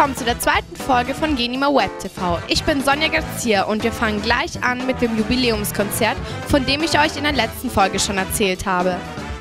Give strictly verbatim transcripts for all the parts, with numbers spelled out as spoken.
willkommen zu der zweiten Folge von Genima Web T V. Ich bin Sonja Garcia und wir fangen gleich an mit dem Jubiläumskonzert, von dem ich euch in der letzten Folge schon erzählt habe.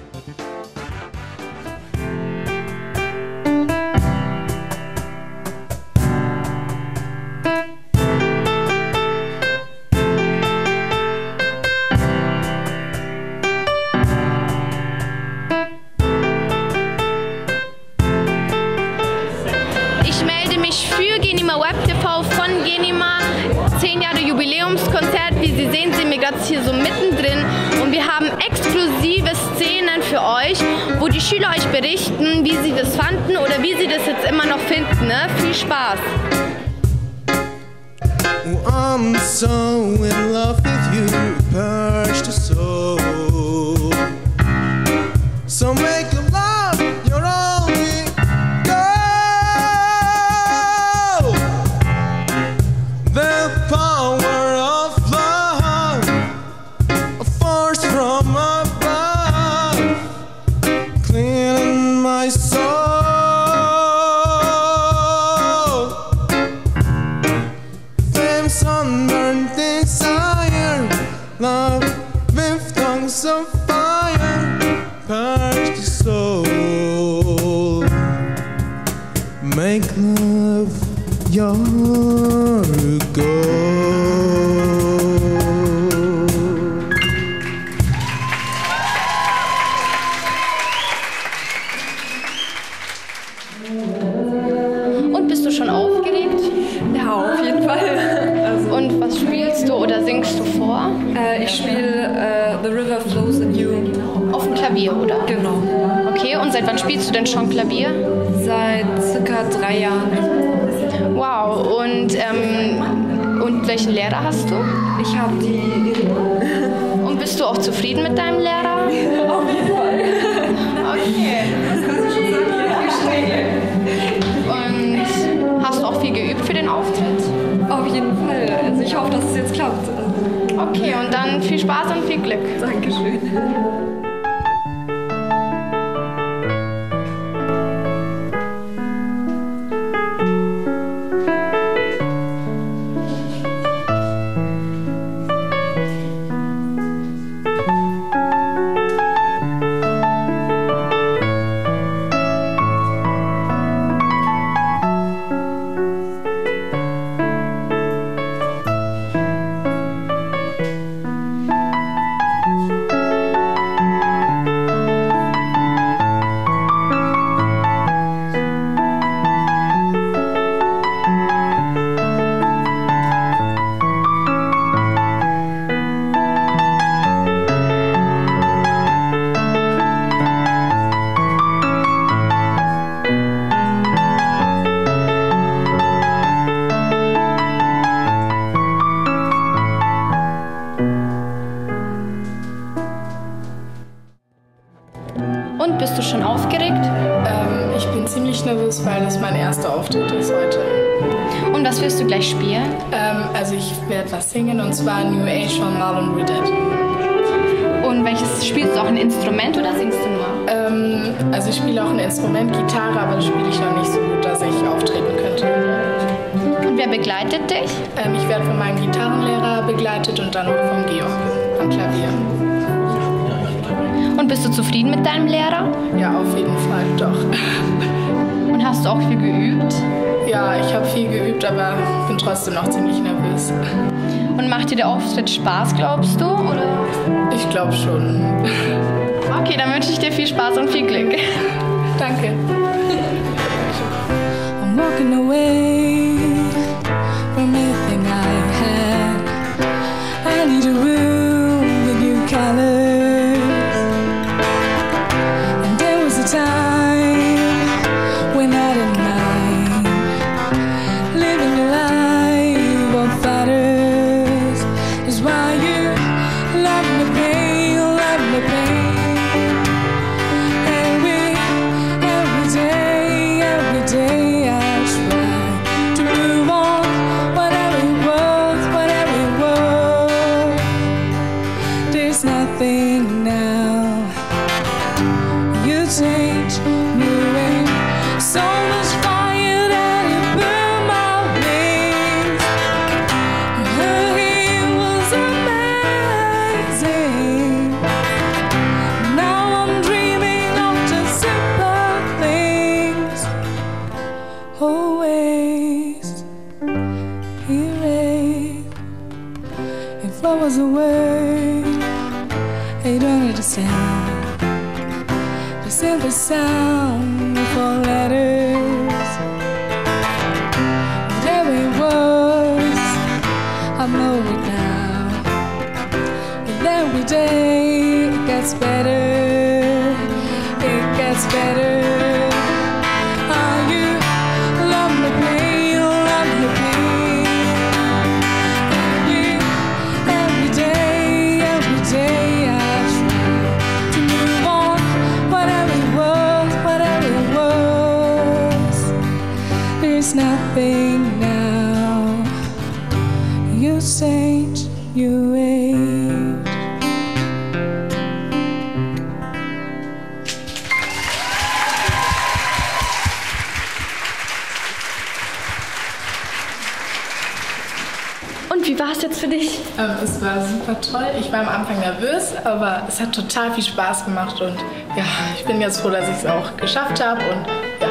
Ich melde mich für Genima Web T V von Genima, zehn Jahre Jubiläumskonzert. Wie Sie sehen, sind wir gerade hier so mittendrin und wir haben exklusive Szenen für euch, wo die Schüler euch berichten, wie sie das fanden oder wie sie das jetzt immer noch finden. Ne? Viel Spaß! Oh, I'm so in love with you, perched to soul. So make the love your only goal. The power of love, a force from above, cleaning my soul. Sunburned desire, love with tongues of fire, purge the soul. Make love your goal. Und bist du schon aufgeregt? Ja, auf jeden Fall. Und was spielst du oder singst du vor? Äh, ich spiele äh, The River Flows in You. Auf dem Klavier, oder? Genau. Okay, und seit wann spielst du denn schon Klavier? Seit circa drei Jahren. Wow, und, ähm, und welchen Lehrer hast du? Ich habe die... Und bist du auch zufrieden mit deinem Lehrer? Auf jeden Fall. Okay. Das kannst du schon sagen. Und hast du auch viel geübt für den Auftritt? Auf jeden Fall. Also ich hoffe, dass es jetzt klappt. Okay, und dann viel Spaß und viel Glück. Dankeschön. Und bist du schon aufgeregt? Ähm, ich bin ziemlich nervös, weil das mein erster Auftritt ist heute. Und was wirst du gleich spielen? Ähm, also ich werde was singen und zwar New Age von Marlon Reddett. Und welches spielst du auch ein Instrument oder singst du nur? Ähm, also ich spiele auch ein Instrument, Gitarre, aber das spiele ich noch nicht so gut, dass ich auftreten könnte. Und wer begleitet dich? Ähm, ich werde von meinem Gitarrenlehrer begleitet und dann noch vom Georg am Klavier. Und bist du zufrieden mit deinem Lehrer? Ja, auf jeden Fall, doch. Und hast du auch viel geübt? Ja, ich habe viel geübt, aber bin trotzdem noch ziemlich nervös. Und macht dir der Auftritt Spaß, glaubst du? Oder? Ich glaube schon. Okay, dann wünsche ich dir viel Spaß und viel Glück. Danke. I'm walking away from everything I had. I need a room with new colors. And there was a time when I didn't mind living a life of fighters. Is why you love me pain, love me pain. Every, every day, every day I try to move on, whatever it was, whatever it was. There's nothing now. You change, moving so much fire that it burns. flowers away. You don't understand the simple sound of four letters. Whatever it was, I know it now. And every day it gets better, it gets better. Are you love me, pain, love me, pain? And you, every day, every day I try to move on. Whatever it was, whatever it was, there's nothing now. You change, you age. Und wie war es jetzt für dich? Ähm, es war super toll. Ich war am Anfang nervös, aber es hat total viel Spaß gemacht und ja, ich bin jetzt froh, dass ich es auch geschafft habe und ja.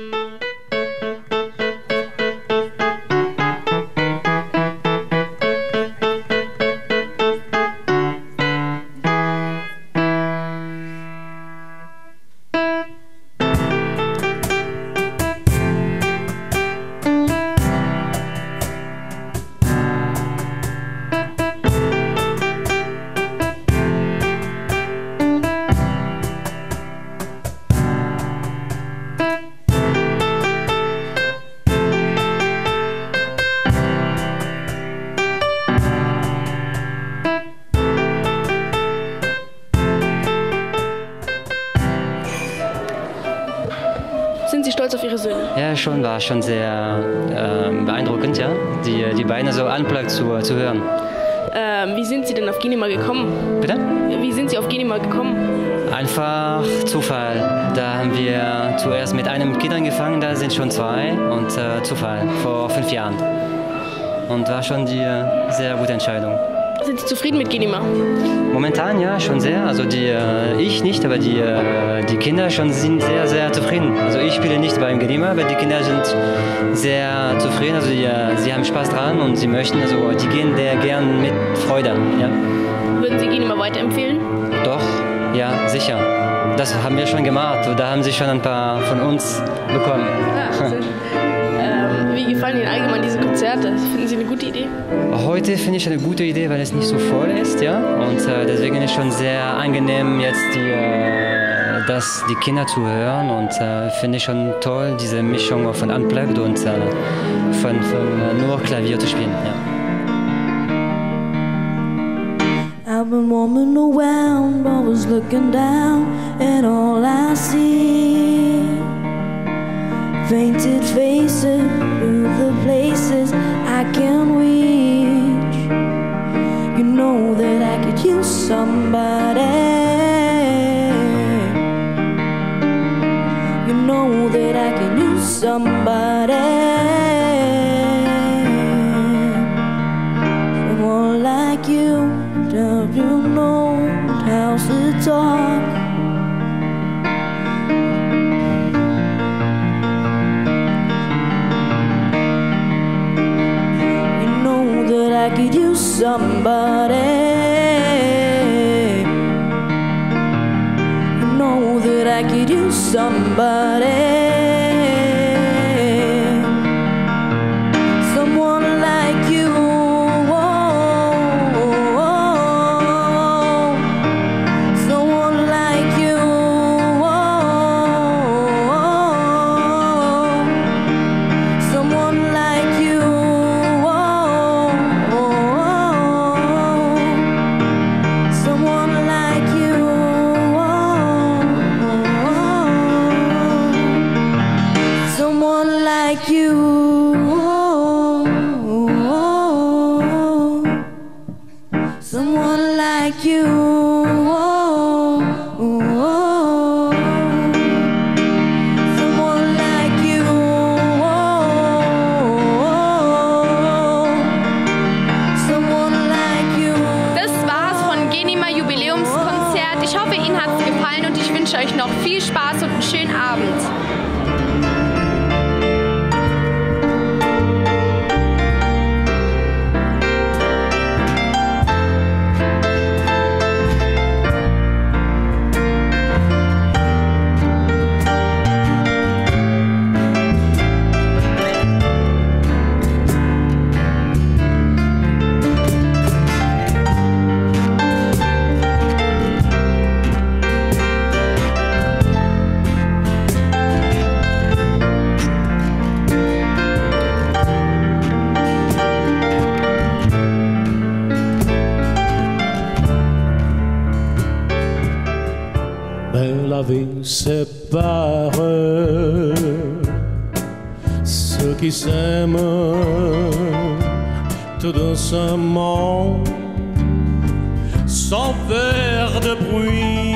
Sind Sie stolz auf Ihre Söhne? Ja, schon, war schon sehr äh, beeindruckend, ja, die, die beiden so unplugged zu, zu hören. Ähm, wie sind Sie denn auf Genima gekommen? Bitte? Wie sind Sie auf Genima gekommen? Einfach Zufall. Da haben wir zuerst mit einem Kind angefangen, da sind schon zwei und äh, Zufall, vor fünf Jahren. Und war schon die äh, sehr gute Entscheidung. Sind Sie zufrieden mit Genima? Momentan ja, schon sehr. Also die, äh, ich nicht, aber die, äh, die Kinder schon sind sehr, sehr zufrieden. Also ich spiele nicht beim Genima, aber die Kinder sind sehr zufrieden. Also die, äh, sie haben Spaß dran und sie möchten, also die gehen sehr gern mit Freude. Ja. Würden Sie Genima weiterempfehlen? Doch, ja, sicher. Das haben wir schon gemacht. Da haben sie schon ein paar von uns bekommen. Ah, ähm, wie gefallen Ihnen allgemein diese Konzerte? Finden Sie eine gute Idee? Heute finde ich eine gute Idee, weil es nicht so voll ist, ja. Und äh, deswegen ist es schon sehr angenehm, jetzt die, äh, das, die Kinder zu hören. Und äh, finde ich schon toll, diese Mischung von Unplugged und äh, von, von äh, nur Klavier zu spielen. Ja. I've been roaming around, always looking down, and all I see painted faces through the places I can't reach. You know that I could use somebody. You know that I could use somebody. Someone like you. Don't you know how to talk? You know that I could use somebody. You know that I could use somebody. Someone like you. Ich hoffe, Ihnen hat es gefallen und ich wünsche euch noch viel Spaß und einen schönen Abend. la vie sépare ceux qui s'aiment tout doucement, sans faire de bruit.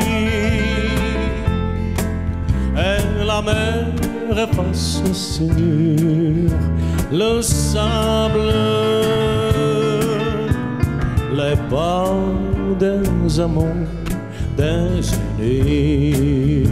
Et la mer efface sur le sable les pas des amants désunis.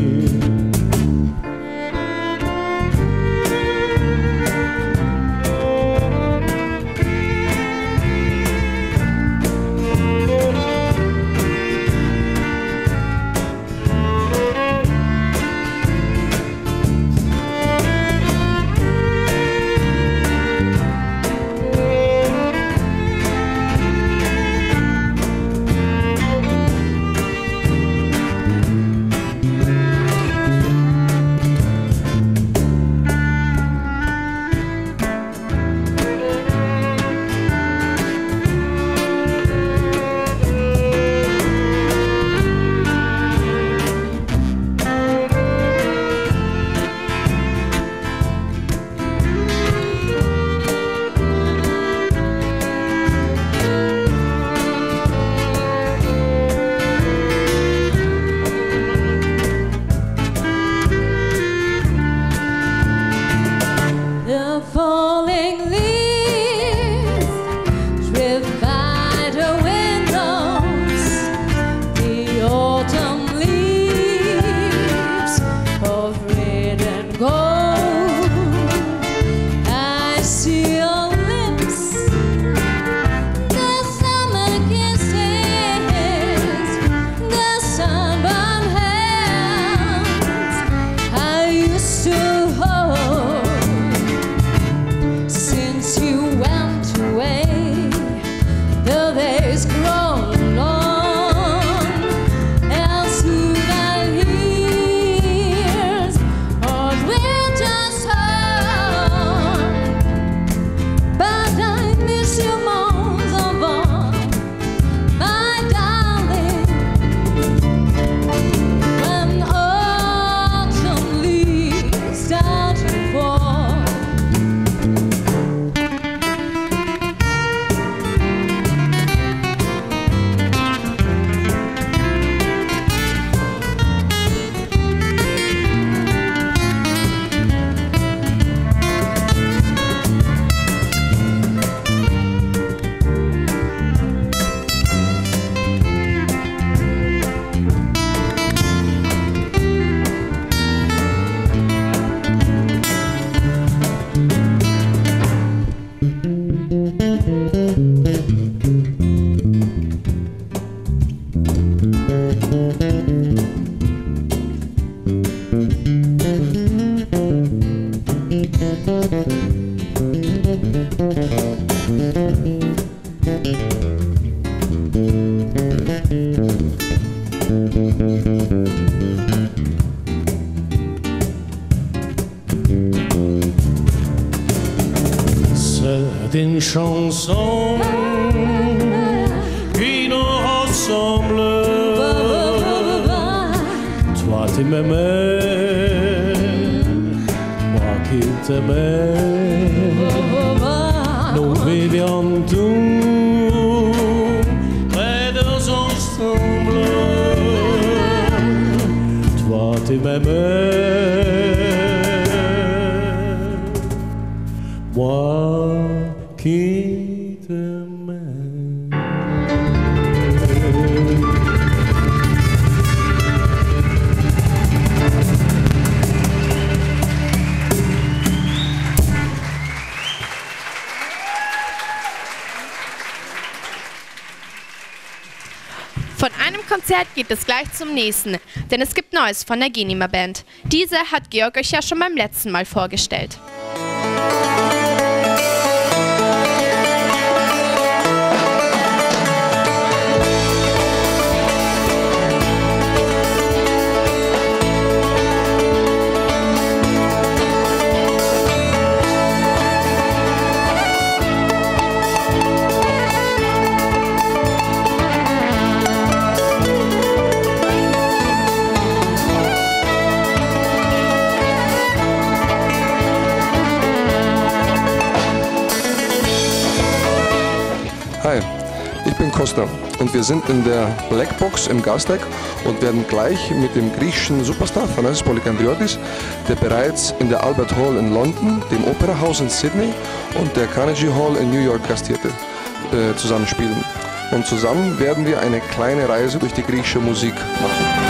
C'est une chanson qui nous ressemble. Toi tu m'aimais, moi qui t'aimais. Nous vivions tous près de ensemble. Toi tu m'aimais, moi qui t'aimais. Von einem Konzert geht es gleich zum nächsten, denn es gibt Neues von der Genima Band. Diese hat Georg euch ja schon beim letzten Mal vorgestellt. Costa und wir sind in der Blackbox im Gasteig und werden gleich mit dem griechischen Superstar Thanasis Polykandriotis, der bereits in der Albert Hall in London, dem Opera House in Sydney und der Carnegie Hall in New York gastierte, äh, zusammenspielen. Und zusammen werden wir eine kleine Reise durch die griechische Musik machen.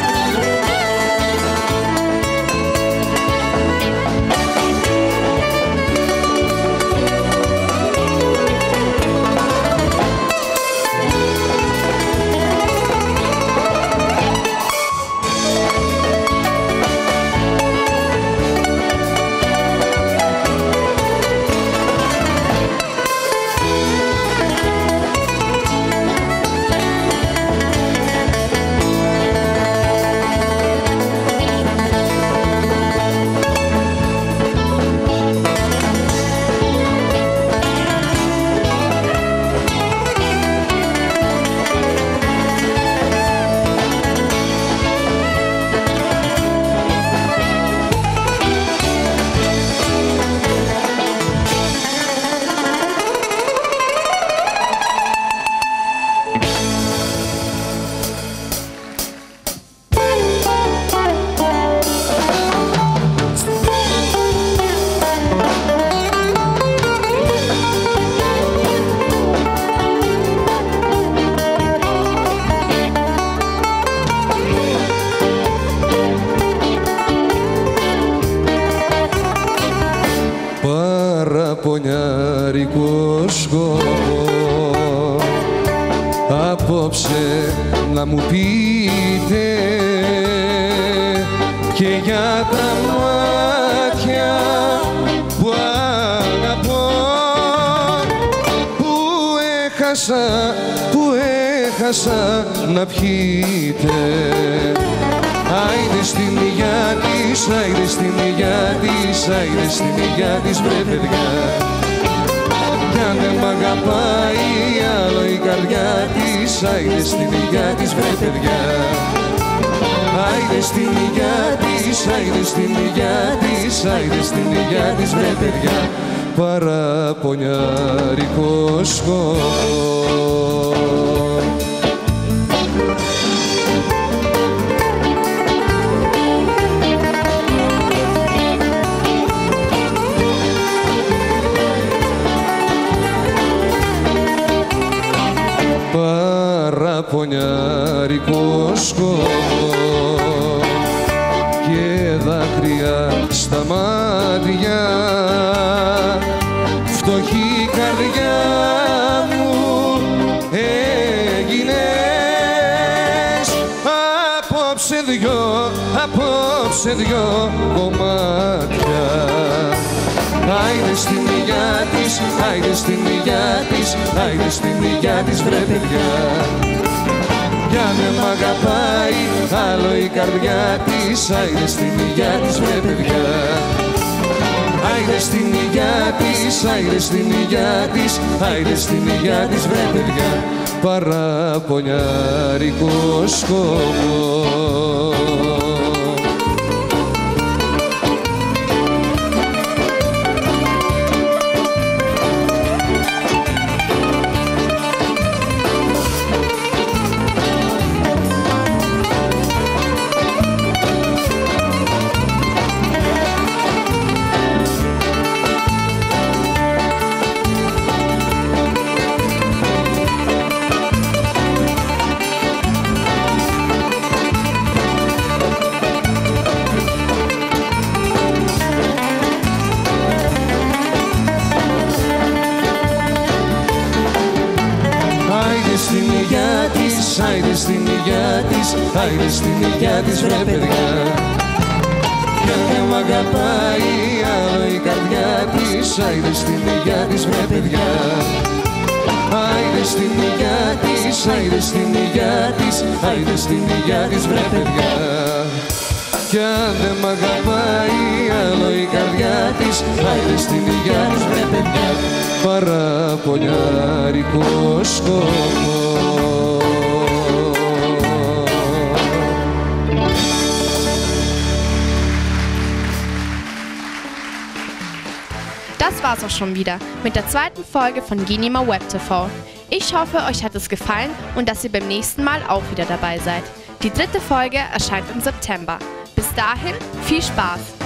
Παραπονιάρικο σκοπό απόψε να μου πείτε και για τα μάτια που αγαπώ, που έχασα, που έχασα να πιείτε. Άιντε στην υγειά της, άιντε στην υγειά της, άιντε στην υγειά της βρε παιδιά. Κι αν δεν μ' αγαπάει άλλο η καρδιά της, άιντε στην υγειά της βρε παιδιά. Άιντε στην υγειά της, άιντε στην υγειά της, άιντε στην υγειά της βρε παιδιά. Παραπονιάρικο σκοπό. Παραπονιάρικο σκοπό και δάκρυα στα μάτια, φτωχή καρδιά μου έγινες. Απόψε δυο, απόψε δυο κομμάτια. Άιντε στην υγειά της, άιντε στην υγειά της, άιντε στην υγειά της βρε παιδιά. Κι αν δεν μ' αγαπάει άλλο η καρδιά της, άιντε στην υγειά της βρε παιδιά. Άιντε στην υγειά της, άιντε στην υγειά της, άιντε στην υγειά της βρε παιδιά. Παραπονιάρικο σκοπό. Άιντε στην υγειά της, άιντε στην υγειά της βρε παιδιά. Κι αν δεν μ' αγαπάει άλλο η καρδιά της, άιντε στην υγειά της βρε παιδιά. Άιντε στην υγειά της, άιντε στην υγειά της, άιντε στην υγειά της βρε παιδιά. Κι αν δεν μ' αγαπάει άλλο η καρδιά της, άιντε στην υγειά της βρε παιδιά. Παραπονιάρικο σκοπό. Das war's auch schon wieder mit der zweiten Folge von Genima Web T V. Ich hoffe, euch hat es gefallen und dass ihr beim nächsten Mal auch wieder dabei seid. Die dritte Folge erscheint im September. Bis dahin, viel Spaß!